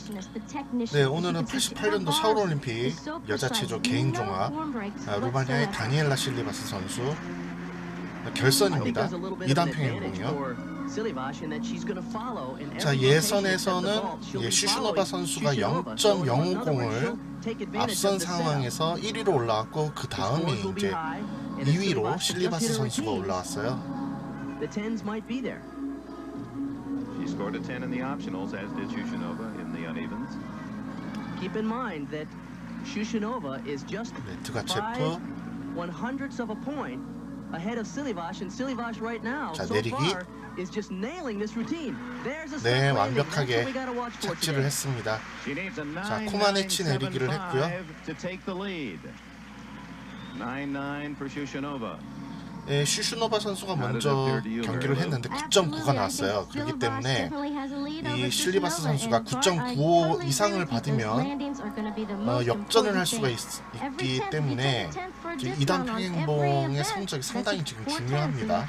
네, 오늘은 88년도 서울올림픽 여자 체조 개인 종합 루마니아의 다니엘라 실리바스 선수 결선입니다. 2단 평행봉이요. 자, 예선에서는 슈슈노바 선수가 0.050을 앞선 상황에서 1위로 올라왔고 그 다음에 이제 2위로 실리바스 선수가 올라왔어요. She scored a 10 in the optionals, as did Shushinova in the unevens. Keep in mind that Shushinova is just 5/100ths of a point ahead of Silivash, and Silivash right now 자, so 내리기. far is just nailing this routine. There's a 네, landing. 완벽하게 That's what we gotta watch for 착지를 today. 했습니다. She needs a 자, 코마네치 내리기를 했고요. 9.975 to take the lead. 9.9 for Shushinova. 네, 슈슈노바 선수가 먼저 경기를 했는데 9.9가 나왔어요. 그렇기 때문에 이 실리바스 선수가 9.95 이상을 받으면 역전을 할 수가 있기 때문에 2단 평행봉의 성적이 상당히 지금 중요합니다.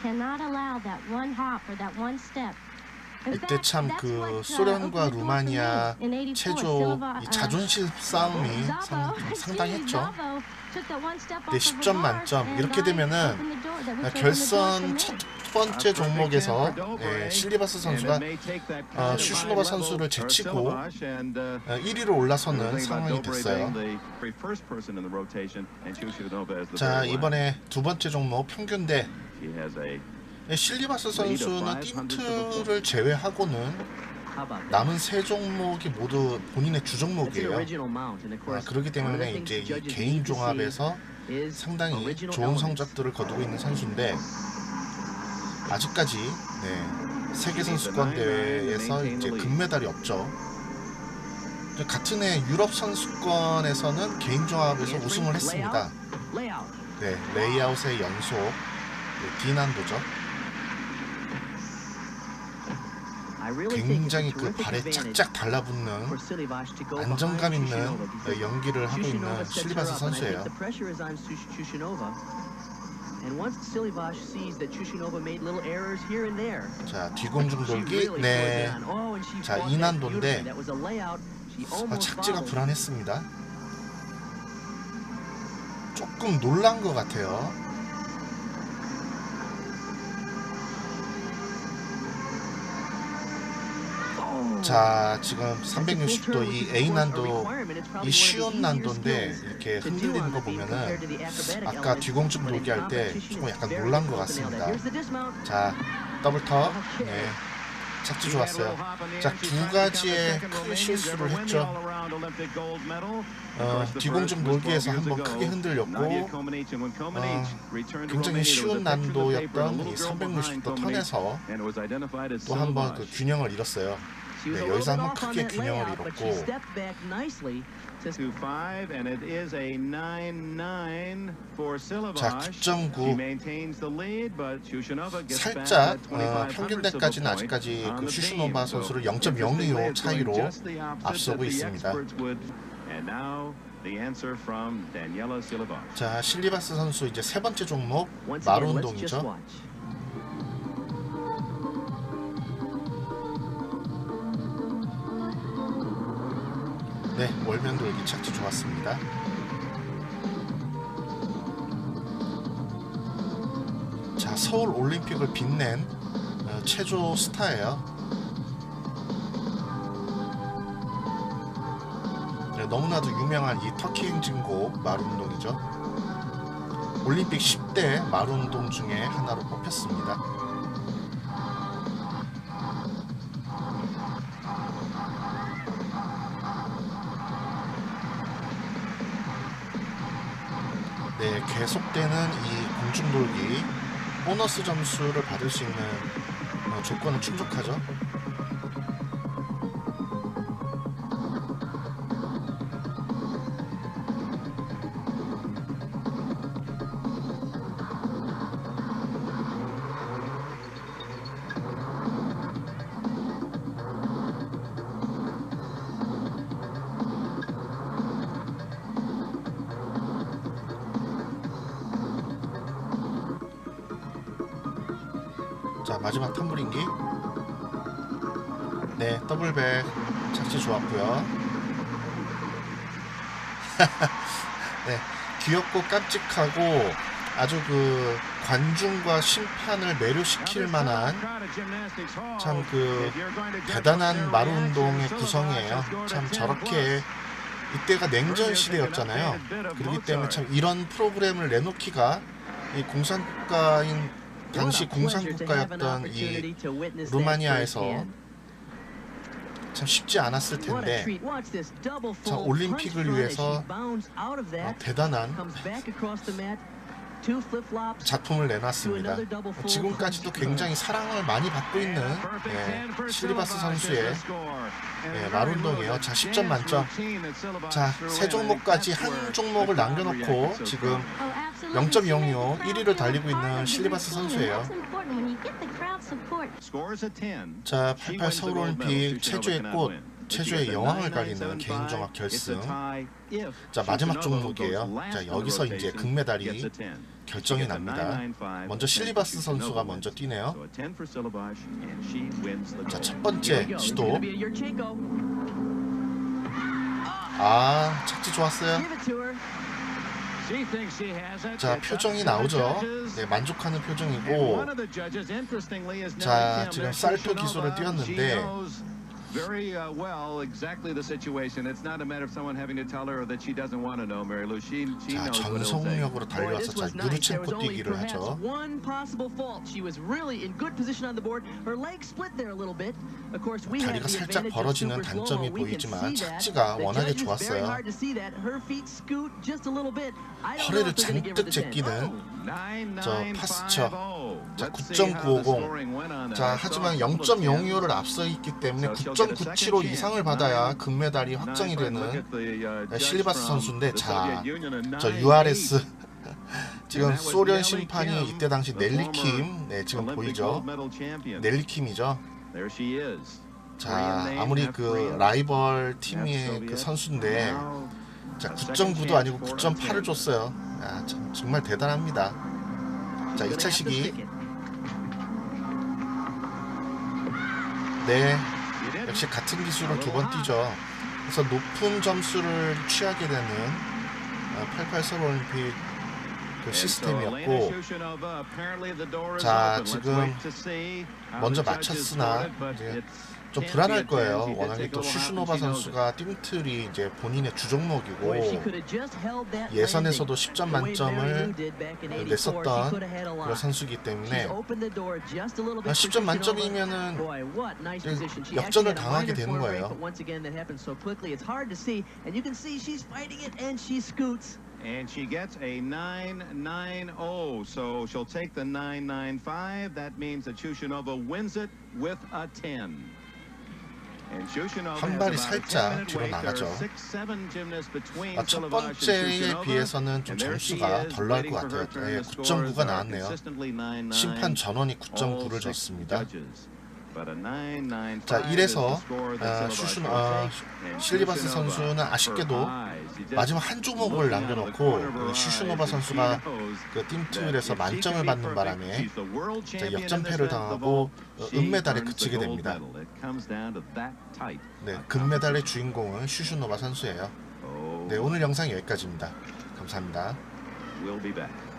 이때 참 그 소련과 루마니아 체조 이 자존심 싸움이 상당했죠. 네, 10점 만점. 이렇게 되면은 결선 첫 번째 종목에서 실리바스 선수가 슈슈노바 선수를 제치고 1위로 올라서는 상황이 됐어요. 자, 이번에 두 번째 종목 평균대. 실리바스 선수는 틴트를 제외하고는 남은 세 종목이 모두 본인의 주 종목이에요. 그렇기 때문에 이제 이 개인 종합에서 상당히 좋은 성적들을 거두고 있는 선수인데 아직까지 세계 선수권 대회에서 이제 금메달이 없죠. 같은 해 유럽 선수권에서는 개인 종합에서 우승을 했습니다. 네, 레이아웃의 연속 D난도죠. 굉장히 그 발에 짝짝 달라붙는 안정감 있는 연기를 하고 있는 실리바스 선수예요. 자, 뒤공중 돌기. 네. 자, E난도인데 착지가 불안했습니다. 조금 놀란 것 같아요. 자, 지금 360도 이 A난도, 이 쉬운 난도인데 이렇게 흔들리는 거 보면은 아까 뒤공중 돌기 할 때 조금 약간 놀란 것 같습니다. 자, 더블터. 네, 착지 좋았어요. 자, 두 가지의 큰 실수를 했죠. 뒤공중 놀기에서 한번 크게 흔들렸고 굉장히 쉬운 난도였던 이 360도 턴에서 또 한번 그 균형을 잃었어요. 네, 여기서 한번 크게 균형을 잃었고 자, 9.9 살짝 평균대까지는 아직까지 그 슈슈노바 선수를 0.025 차이로 앞서고 있습니다. 자, 실리바스 선수 이제 세 번째 종목 마루 운동이죠. 네, 월면 돌기 착지 좋았습니다. 자, 서울 올림픽을 빛낸 체조 스타예요. 네, 너무나도 유명한 이 터키 행진곡 마루 운동이죠. 올림픽 10대 마루 운동 중에 하나로 뽑혔습니다. 네, 계속되는 이 공중돌기 보너스 점수를 받을 수 있는 조건은 충족하죠. 자, 마지막 텀블링기. 네, 더블백. 착지 좋았고요. 네, 귀엽고 깜찍하고 아주 그 관중과 심판을 매료시킬 만한 참 그 대단한 마루 운동의 구성이에요. 참 저렇게 이때가 냉전 시대였잖아요. 그렇기 때문에 참 이런 프로그램을 내놓기가 이 공산국가인 당시 공산국가였던 이 루마니아에서 참 쉽지 않았을 텐데 참 올림픽을 위해서 대단한 작품을 내놨습니다. 지금까지도 굉장히 사랑을 많이 받고 있는 실리바스 선수의 마루 운동이에요. 자, 10점 만점. 자, 세 종목까지 한 종목을 남겨놓고 지금 0.06 1위를 달리고 있는 실리바스 선수예요. 자, 88 서울올림픽 체조의 꽃, 체조의 여왕을 가리는 개인종합 결승. 자, 마지막 종목이에요. 자, 여기서 이제 금메달이 결정이 납니다. 먼저 실리바스 선수가 먼저 뛰네요. 자, 첫 번째 시도. 아, 착지 좋았어요. 자, 표정이 나오죠. 네, 만족하는 표정이고. 자, 지금 살토 기술을 뛰었는데 very well exactly the situation. It's not a matter of someone having to tell her that she doesn't want to know, Mary Lou. She 자, knows what it'll take. 전속력으로 달려와서 자, 유르첸코 뛰기를 하죠. 다리가 살짝 벌어지는 단점이 보이지만 착지가 워낙에 좋았어요. 허리를 잔뜩 제끼는 저 파스처. 자, 9.950. 자, 하지만 0.02를 앞서 있기 때문에 9.975 이상을 받아야 금메달이 확정이 되는 실리바스 선수인데, 자, 저 URS 지금 소련 심판이 이때 당시 넬리킴, 네, 지금 보이죠? 넬리킴이죠. 자, 아무리 그 라이벌 팀의 그 선수인데, 자, 9.9도 아니고 9.8을 줬어요. 야, 참, 정말 대단합니다. 자, 2차 시기. 네, 역시 같은 기술을 두 번 뛰죠. 그래서 높은 점수를 취하게 되는 88 서울올림픽 그 시스템이었고, 자, 지금 먼저 맞췄으나 이제 좀 불안할 거예요. 워낙에 또 슈슈노바 선수가 띵틀이 이제 본인의 주종목이고 예선에서도 10점 만점을 냈었던 그런 선수이기 때문에 10점 만점이면은 역전을 당하게 되는 거예요. And she gets a 9.90, so she'll take the 9.95. That means that Shushunova wins it with a 10. 한 발이 살짝 뒤로 나가죠. 첫 번째에 비해서는 좀 점수가 덜 나올 것 같아요. 9.9가 나왔네요. 심판 전원이 9.9를 줬습니다. 자, 이래서 실리바스 선수는 아쉽게도 마지막 한 종목을 남겨놓고 슈슈노바 선수가 그 띵틀에서 만점을 받는 바람에 역전패를 당하고 은메달에 그치게 됩니다. 네, 금메달의 주인공은 슈슈노바 선수예요. 네, 오늘 영상 여기까지입니다. 감사합니다.